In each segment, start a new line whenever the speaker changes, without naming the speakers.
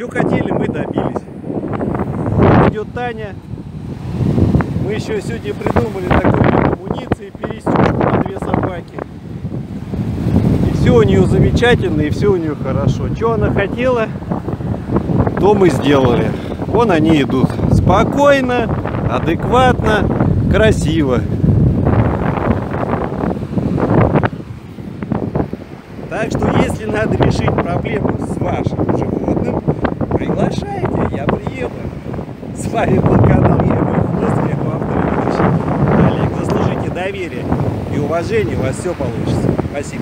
Что хотели, мы добились. Идет Таня. Мы еще сегодня придумали такую амуницию, перестежку на 2 собаки. И все у нее замечательно, и все у нее хорошо. Что она хотела, то мы сделали. Вон они идут спокойно, адекватно, красиво. Так что, если надо решить проблему с вашим животным, приглашайте, я приеду. С вами был канал Олег. Заслужите доверие и уважение, у вас все получится. Спасибо.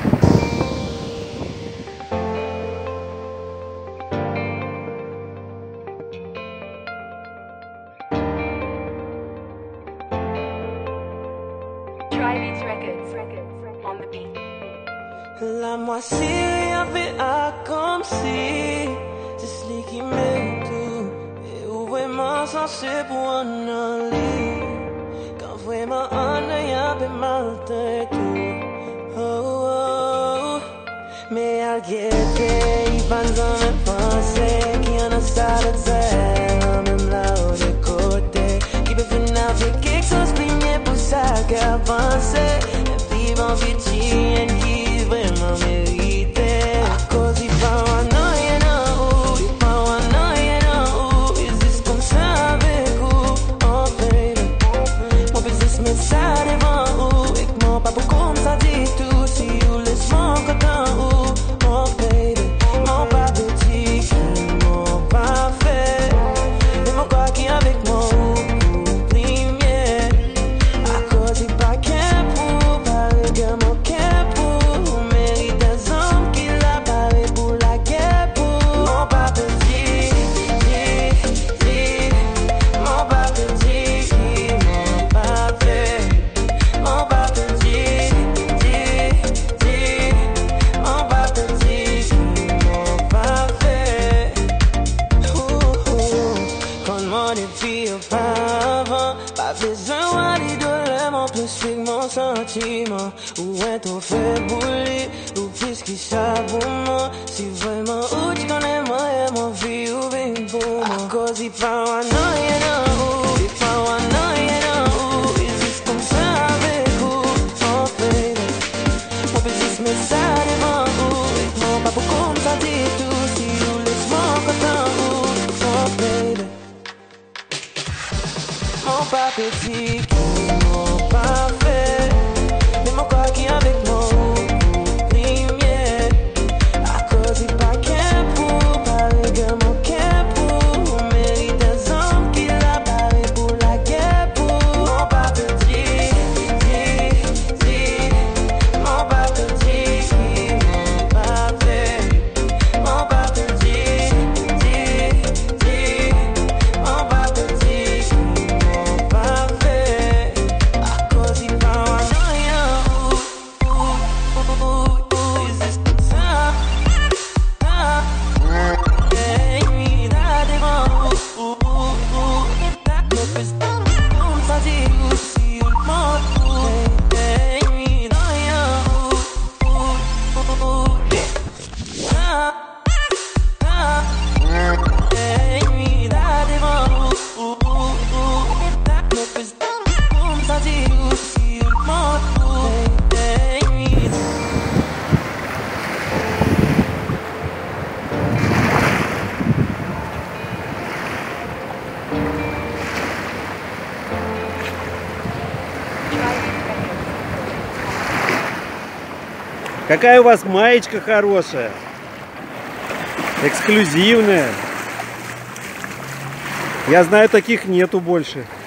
La moitié avait à comme si c'est celui qui m'aime tout et où vraiment censé pour un lit quand vraiment on a peu mal de tout oh, mais à guetter il va jamais penser qu'il y en a ça de faire même là où de côté qui peut finir avec quelque chose qui m'est pour ça qu'avancer et vivre en vie qui vraiment mérité à cause il paranoïa il paranoïa is this comme ça avec vous oh baby mon business mais ça devant où et que mon papa comme ça dit tout si vous laisse mon coton oh baby mon papa dit que mon pas fait mais mon quoi qui avec moi premier à cause il pas qu'un pour parler de mon sentiment où est ton fait bouler ou plus qui savent si vraiment où tu connais moi et mon vie ou bien pour moi à cause il paranoïa il paranoïa is this comme ça avec vous oh baby mon business mais ça devant vous et mon papa comme ça dit tout si vous laisse mon coton oh baby mon papa dit que mon parfait mon quoi qui avec moi premier à cause il pas qu'un pour parler de mon qu'un pour mérite des hommes qui l'a barré pour la guerre pour mon papa dit mon papa dit mon parfait mon papa dit mon papa dit mon parfait à cause il paranoïa
Какая у вас маечка хорошая, эксклюзивная. Я знаю, таких нету больше.